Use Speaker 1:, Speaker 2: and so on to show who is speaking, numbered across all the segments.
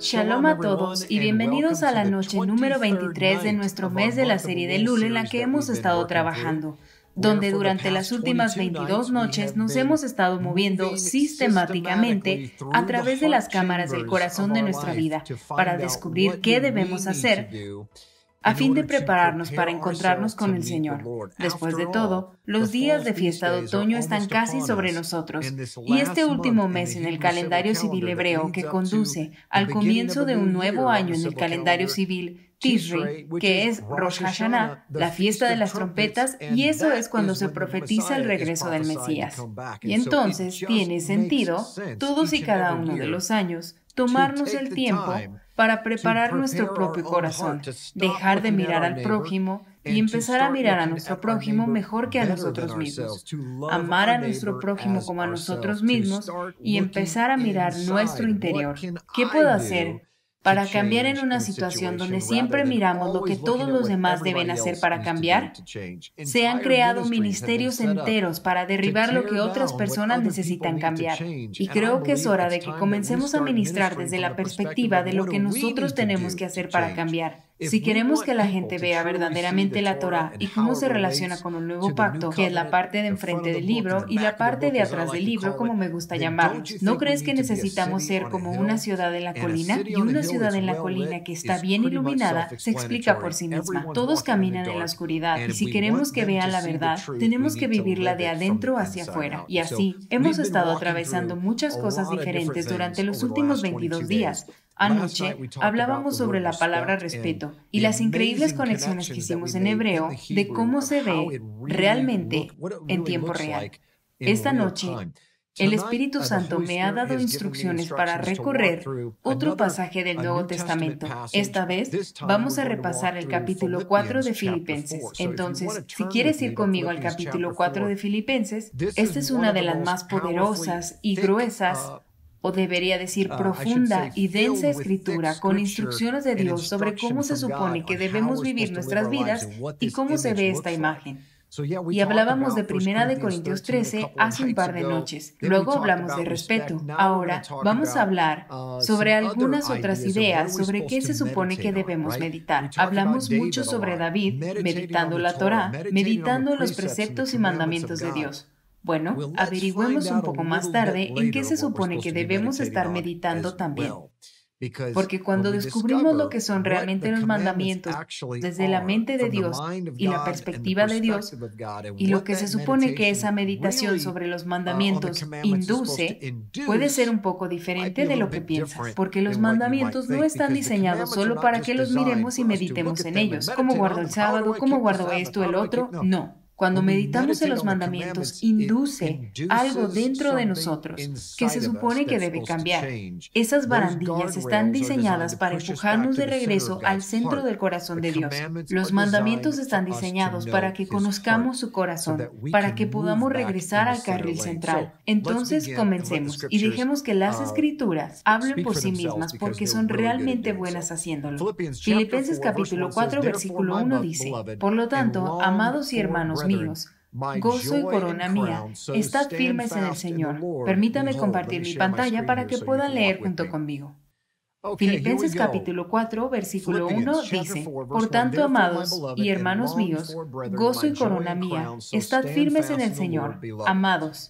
Speaker 1: Shalom a todos y bienvenidos a la noche número 23 de nuestro mes de la serie de Elul en la que hemos estado trabajando, donde durante las últimas 22 noches nos hemos estado moviendo sistemáticamente a través de las cámaras del corazón de nuestra vida para descubrir qué debemos hacer a fin de prepararnos para encontrarnos con el Señor. Después de todo, los días de fiesta de otoño están casi sobre nosotros, y este último mes en el calendario civil hebreo que conduce al comienzo de un nuevo año en el calendario civil Tishri, que es Rosh Hashanah, la fiesta de las trompetas, y eso es cuando se profetiza el regreso del Mesías. Y entonces tiene sentido, todos y cada uno de los años, tomarnos el tiempo para preparar nuestro propio corazón, dejar de mirar al prójimo y empezar a mirar a nuestro prójimo mejor que a nosotros mismos, amar a nuestro prójimo como a nosotros mismos y empezar a mirar nuestro interior. ¿Qué puedo hacer para cambiar en una situación donde siempre miramos lo que todos los demás deben hacer para cambiar? Se han creado ministerios enteros para derribar lo que otras personas necesitan cambiar. Y creo que es hora de que comencemos a ministrar desde la perspectiva de lo que nosotros tenemos que hacer para cambiar. Si queremos que la gente vea verdaderamente la Torá y cómo se relaciona con un nuevo pacto, que es la parte de enfrente del libro y la parte de atrás del libro, como me gusta llamarlos, ¿no crees que necesitamos ser como una ciudad en la colina? Y una ciudad en la colina que está bien iluminada se explica por sí misma. Todos caminan en la oscuridad y si queremos que vean la verdad, tenemos que vivirla de adentro hacia afuera. Y así, hemos estado atravesando muchas cosas diferentes durante los últimos 22 días. Anoche hablábamos sobre la palabra respeto y las increíbles conexiones que hicimos en hebreo de cómo se ve realmente en tiempo real. Esta noche, el Espíritu Santo me ha dado instrucciones para recorrer otro pasaje del Nuevo Testamento. Esta vez vamos a repasar el capítulo 4 de Filipenses. Entonces, si quieres ir conmigo al capítulo 4 de Filipenses, esta es una de las más poderosas y gruesas, o debería decir profunda y densa escritura con instrucciones de Dios sobre cómo se supone que debemos vivir nuestras vidas y cómo se ve esta imagen. Y hablábamos de 1 Corintios 13 hace un par de noches. Luego hablamos de respeto. Ahora vamos a hablar sobre algunas otras ideas sobre qué se supone que debemos meditar. Hablamos mucho sobre David meditando la Torá, meditando los preceptos y mandamientos de Dios. Bueno, averigüemos un poco más tarde en qué se supone que debemos estar meditando también. Porque cuando descubrimos lo que son realmente los mandamientos desde la mente de Dios y la perspectiva de Dios, y lo que se supone que esa meditación sobre los mandamientos induce, puede ser un poco diferente de lo que piensas, porque los mandamientos no están diseñados solo para que los miremos y meditemos en ellos. ¿Cómo guardo el sábado? ¿Cómo guardo esto, el otro? No. Cuando meditamos en los mandamientos, induce algo dentro de nosotros que se supone que debe cambiar. Esas barandillas están diseñadas para empujarnos de regreso al centro del corazón de Dios. Los mandamientos están diseñados para que conozcamos su corazón, para que podamos regresar al carril central. Entonces, comencemos y dejemos que las Escrituras hablen por sí mismas porque son realmente buenas haciéndolo. Filipenses capítulo 4, versículo 1 dice: Por lo tanto, amados y hermanos míos, gozo y corona mía, estad firmes en el Señor. Permítame compartir mi pantalla para que puedan leer junto conmigo. Filipenses capítulo 4, versículo 1 dice: Por tanto, amados y hermanos míos, gozo y corona mía, estad firmes en el Señor. Amados.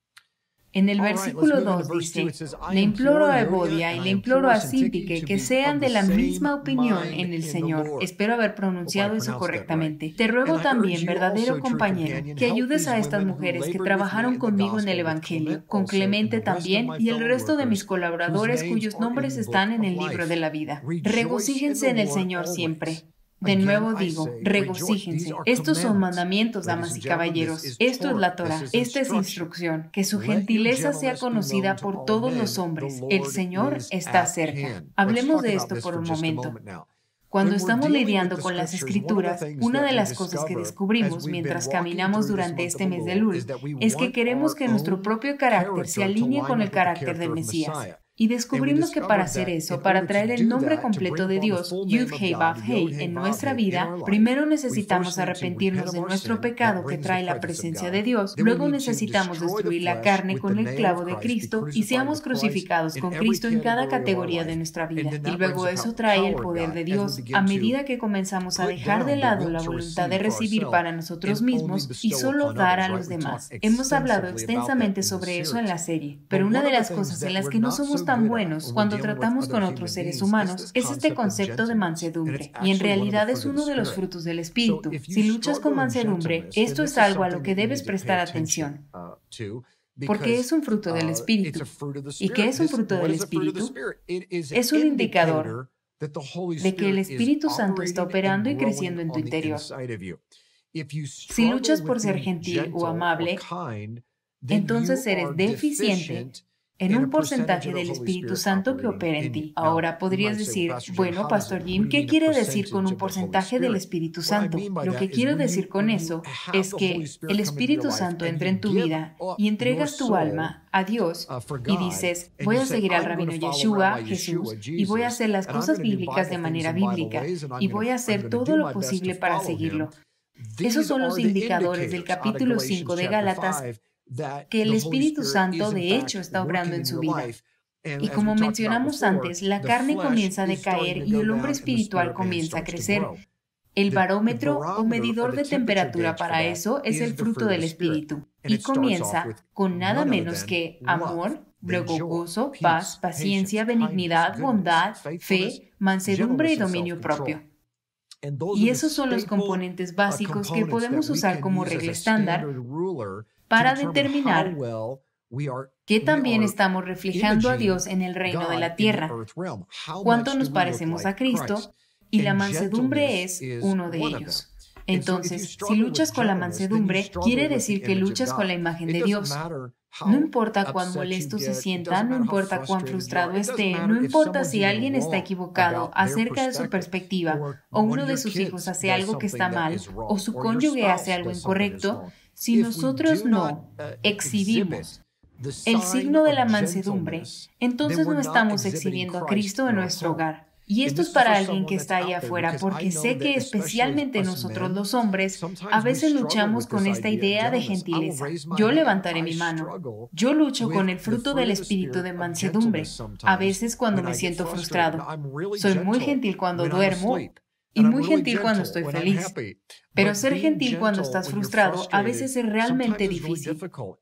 Speaker 1: En el versículo 2 dice: Le imploro a Evodia y le imploro a Síntique que sean de la misma opinión en el Señor. Espero haber pronunciado eso correctamente. Te ruego también, verdadero compañero, que ayudes a estas mujeres que trabajaron conmigo en el Evangelio, con Clemente también y el resto de mis colaboradores cuyos nombres están en el libro de la vida. Regocíjense en el Señor siempre. De nuevo digo, regocíjense. Estos son mandamientos, damas y caballeros. Esto es la Torá. Esta es instrucción. Que su gentileza sea conocida por todos los hombres. El Señor está cerca. Hablemos de esto por un momento. Cuando estamos lidiando con las Escrituras, una de las cosas que descubrimos mientras caminamos durante este mes de Elul es que queremos que nuestro propio carácter se alinee con el carácter del Mesías. Y descubrimos que para hacer eso, para traer el nombre completo de Dios, Yud-Heh-Vav-Heh, en nuestra vida, primero necesitamos arrepentirnos de nuestro pecado que trae la presencia de Dios, luego necesitamos destruir la carne con el clavo de Cristo y seamos crucificados con Cristo en cada categoría de nuestra vida. Y luego eso trae el poder de Dios a medida que comenzamos a dejar de lado la voluntad de recibir para nosotros mismos y solo dar a los demás. Hemos hablado extensamente sobre eso en la serie, pero una de las cosas en las que no somos tan buenos cuando tratamos con otros seres humanos es este concepto de mansedumbre, y en realidad es uno de los frutos del Espíritu. Si luchas con mansedumbre, esto es algo a lo que debes prestar atención, porque es un fruto del Espíritu. ¿Y qué es un fruto del Espíritu? Es un indicador de que el Espíritu Santo está operando y creciendo en tu interior. Si luchas por ser gentil o amable, entonces eres deficiente en un porcentaje del Espíritu Santo que opera en ti. Ahora podrías decir, bueno, Pastor Jim, ¿qué quiere decir con un porcentaje del Espíritu Santo? Lo que quiero decir con eso es que el Espíritu Santo entra en tu vida y entregas tu alma a Dios y dices, voy a seguir al Rabino Yeshua, Jesús, y voy a hacer las cosas bíblicas de manera bíblica y voy a hacer todo lo posible para seguirlo. Esos son los indicadores del capítulo 5 de Gálatas que el Espíritu Santo de hecho está obrando en su vida. Y como mencionamos antes, la carne comienza a decaer y el hombre espiritual comienza a crecer. El barómetro o medidor de temperatura para eso es el fruto del Espíritu y comienza con nada menos que amor, luego gozo, paz, paciencia, benignidad, bondad, fe, mansedumbre y dominio propio. Y esos son los componentes básicos que podemos usar como regla estándar para determinar que también estamos reflejando a Dios en el reino de la tierra, cuánto nos parecemos a Cristo, y la mansedumbre es uno de ellos. Entonces, si luchas con la mansedumbre, quiere decir que luchas con la imagen de Dios. No importa cuán molesto se sienta, no importa cuán frustrado esté, no importa si alguien está equivocado acerca de su perspectiva, o uno de sus hijos hace algo que está mal, o su cónyuge hace algo incorrecto, si nosotros no exhibimos el signo de la mansedumbre, entonces no estamos exhibiendo a Cristo en nuestro hogar. Y esto es para alguien que está ahí afuera, porque sé que especialmente nosotros los hombres a veces luchamos con esta idea de gentileza. Yo levantaré mi mano. Yo lucho con el fruto del espíritu de mansedumbre, a veces cuando me siento frustrado. Soy muy gentil cuando duermo y muy gentil cuando estoy feliz. Pero ser gentil cuando estás frustrado a veces es realmente difícil.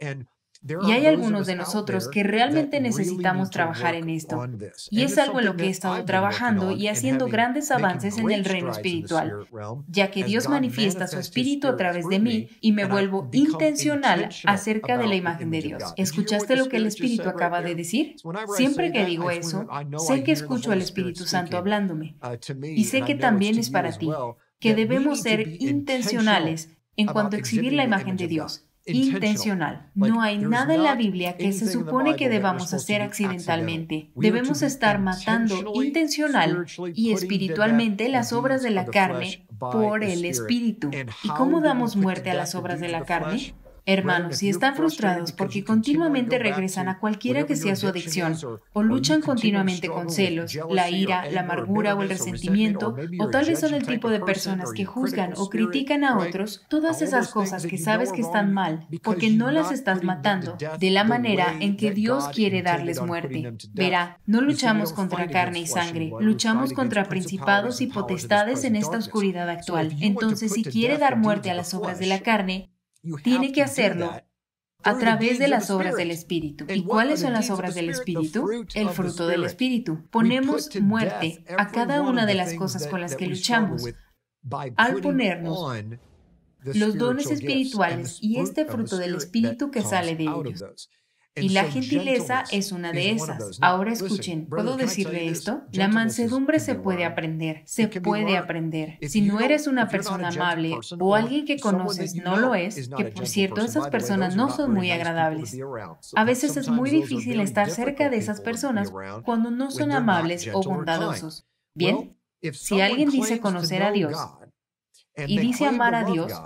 Speaker 1: Y hay algunos de nosotros que realmente necesitamos trabajar en esto. Y es algo en lo que he estado trabajando y haciendo grandes avances en el reino espiritual, ya que Dios manifiesta su espíritu a través de mí y me vuelvo intencional acerca de la imagen de Dios. ¿Escuchaste lo que el Espíritu acaba de decir? Siempre que digo eso, sé que escucho al Espíritu Santo hablándome. Y sé que también es para ti, que debemos ser intencionales en cuanto a exhibir la imagen de Dios. Intencional. No hay nada en la Biblia que se supone que debamos hacer accidentalmente. Debemos estar matando intencional y espiritualmente las obras de la carne por el Espíritu. ¿Y cómo damos muerte a las obras de la carne? Hermanos, si están frustrados porque continuamente regresan a cualquiera que sea su adicción, o luchan continuamente con celos, la ira, la amargura o el resentimiento, o tal vez son el tipo de personas que juzgan o critican a otros, todas esas cosas que sabes que están mal, porque no las estás matando de la manera en que Dios quiere darles muerte. Verá, no luchamos contra carne y sangre, luchamos contra principados y potestades en esta oscuridad actual. Entonces, si quiere dar muerte a las obras de la carne, tiene que hacerlo a través de las obras del Espíritu. ¿Y cuáles son las obras del Espíritu? El fruto del Espíritu. Ponemos muerte a cada una de las cosas con las que luchamos al ponernos los dones espirituales y este fruto del Espíritu que sale de ellos. Y la gentileza es una de esas. Ahora escuchen, ¿puedo decirle esto? La mansedumbre se puede aprender, se puede aprender. Si no eres una persona amable o alguien que conoces no lo es, que por cierto esas personas no son muy agradables. A veces es muy difícil estar cerca de esas personas cuando no son amables o bondadosos. Bien, si alguien dice conocer a Dios y dice amar a Dios,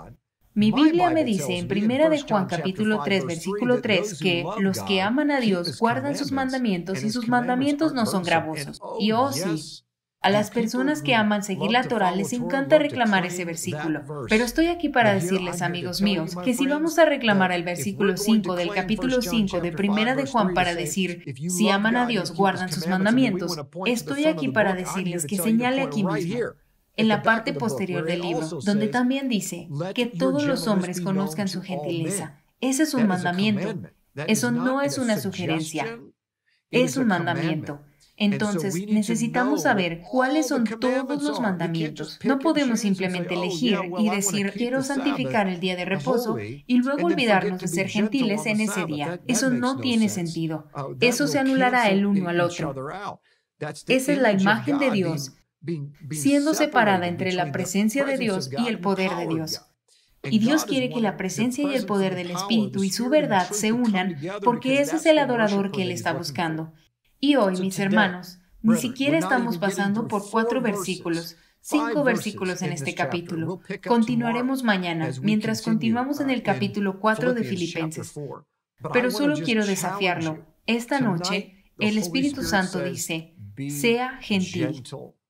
Speaker 1: Mi Biblia me dice en Primera de Juan capítulo 3, versículo 3, que los que aman a Dios guardan sus mandamientos y sus mandamientos no son gravosos. Y oh sí, a las personas que aman seguir la Torá les encanta reclamar ese versículo. Pero estoy aquí para decirles, amigos míos, que si vamos a reclamar el versículo 5 del capítulo 5 de Primera de Juan para decir, si aman a Dios guardan sus mandamientos, estoy aquí para decirles que señale aquí mismo, en la parte posterior del libro, donde también dice que todos los hombres conozcan su gentileza. Ese es un mandamiento. Eso no es una sugerencia. Es un mandamiento. Entonces, necesitamos saber cuáles son todos los mandamientos. No podemos simplemente elegir y decir, quiero santificar el día de reposo y luego olvidarnos de ser gentiles en ese día. Eso no tiene sentido. Eso se anulará el uno al otro. Esa es la imagen de Dios, siendo separada entre la presencia de Dios y el poder de Dios. Y Dios quiere que la presencia y el poder del Espíritu y su verdad se unan porque ese es el adorador que Él está buscando. Y hoy, mis hermanos, ni siquiera estamos pasando por 4 versículos, 5 versículos en este capítulo. Continuaremos mañana, mientras continuamos en el capítulo 4 de Filipenses. Pero solo quiero desafiarlo. Esta noche, el Espíritu Santo dice, sea gentil.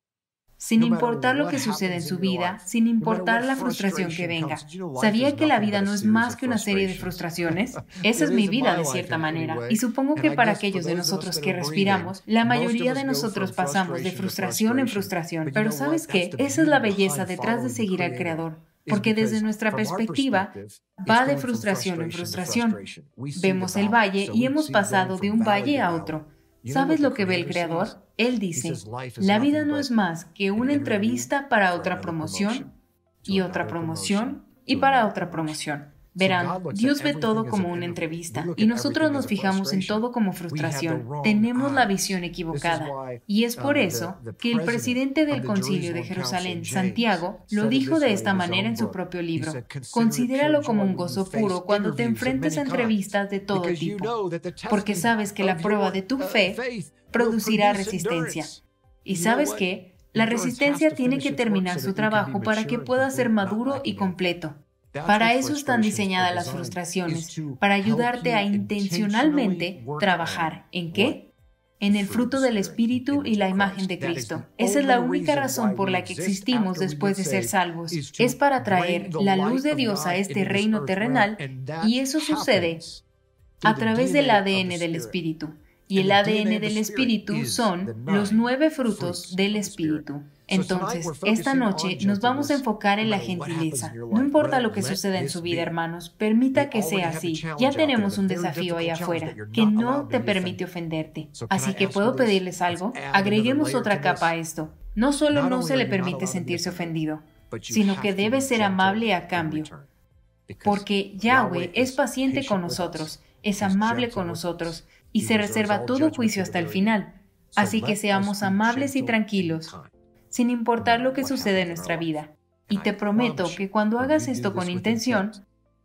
Speaker 1: Sin importar lo que suceda en su vida, sin importar la frustración que venga. ¿Sabía que la vida no es más que una serie de frustraciones? Esa es mi vida de cierta manera. Y supongo que para aquellos de nosotros que respiramos, la mayoría de nosotros pasamos de frustración en frustración. Pero ¿sabes qué? Esa es la belleza detrás de seguir al Creador. Porque desde nuestra perspectiva, va de frustración en frustración. Vemos el valle y hemos pasado de un valle a otro. ¿Sabes lo que ve el Creador? Él dice, la vida no es más que una entrevista para otra promoción y otra promoción y para otra promoción. Verán, Dios ve todo como una entrevista y nosotros nos fijamos en todo como frustración. Tenemos la visión equivocada. Y es por eso que el presidente del Concilio de Jerusalén, Santiago, lo dijo de esta manera en su propio libro. Considéralo como un gozo puro cuando te enfrentes a entrevistas de todo tipo, porque sabes que la prueba de tu fe producirá resistencia. ¿Y sabes qué? La resistencia tiene que terminar su trabajo para que pueda ser maduro y completo. Para eso están diseñadas las frustraciones, para ayudarte a intencionalmente trabajar. ¿En qué? En el fruto del Espíritu y la imagen de Cristo. Esa es la única razón por la que existimos después de ser salvos. Es para traer la luz de Dios a este reino terrenal, y eso sucede a través del ADN del Espíritu. Y el ADN del Espíritu son los 9 frutos del Espíritu. Entonces, esta noche nos vamos a enfocar en la gentileza. No importa lo que suceda en su vida, hermanos, permita que sea así. Ya tenemos un desafío ahí afuera, que no te permite ofenderte. Así que, ¿puedo pedirles algo? Agreguemos otra capa a esto. No solo no se le permite sentirse ofendido, sino que debe ser amable a cambio. Porque Yahweh es paciente con nosotros, es amable con nosotros, y se reserva todo juicio hasta el final. Así que seamos amables y tranquilos, sin importar lo que suceda en nuestra vida. Y te prometo que cuando hagas esto con intención,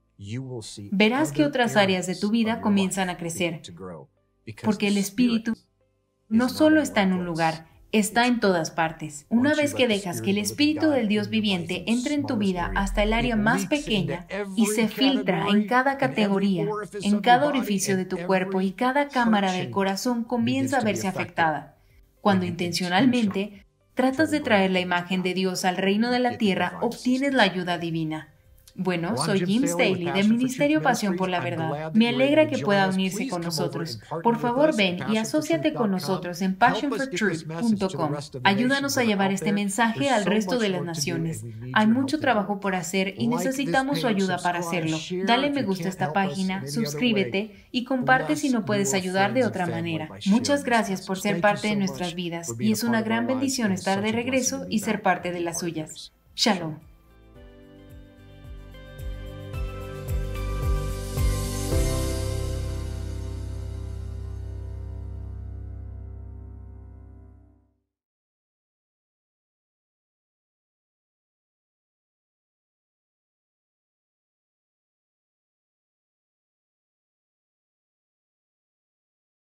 Speaker 1: verás que otras áreas de tu vida comienzan a crecer. Porque el Espíritu no solo está en un lugar, está en todas partes. Una vez que dejas que el Espíritu del Dios viviente entre en tu vida hasta el área más pequeña y se filtra en cada categoría, en cada orificio de tu cuerpo y cada cámara del corazón comienza a verse afectada. Cuando intencionalmente tratas de traer la imagen de Dios al reino de la tierra, obtienes la ayuda divina. Bueno, soy Jim Staley del Ministerio Pasión por la Verdad. Me alegra que pueda unirse con nosotros. Por favor, ven y asóciate con nosotros en passionfortruth.com. Ayúdanos a llevar este mensaje al resto de las naciones. Hay mucho trabajo por hacer y necesitamos su ayuda para hacerlo. Dale me gusta a esta página, suscríbete y comparte si no puedes ayudar de otra manera. Muchas gracias por ser parte de nuestras vidas y es una gran bendición estar de regreso y ser parte de las suyas. Shalom.